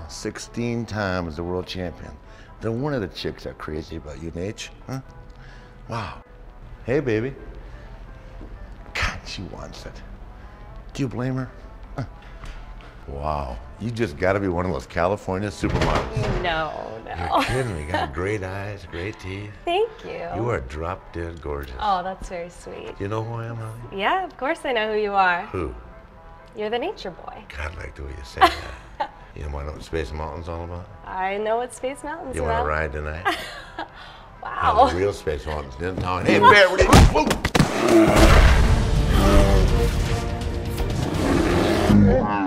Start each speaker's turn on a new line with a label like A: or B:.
A: 16 times the world champion. Then one of the chicks are crazy about you, Nate. Huh? Wow. Hey, baby. God, she wants it. Do you blame her? Huh. Wow. You just got to be one of those California supermodels.
B: No.
A: You're kidding me. You got great eyes, great teeth.
B: Thank you.
A: You are drop dead gorgeous.
B: Oh, that's very sweet.
A: You know who I am, Holly?
B: Yeah, of course I know who you are.
A: Who?
B: You're the nature boy.
A: God, I like the way you say that. You want to know what Space Mountain's all about?
B: I know what Space Mountain's
A: You
B: about.
A: want to ride tonight?
B: Wow.
A: The real Space Mountain's in town. Hey, Bear, what are you... Whoa.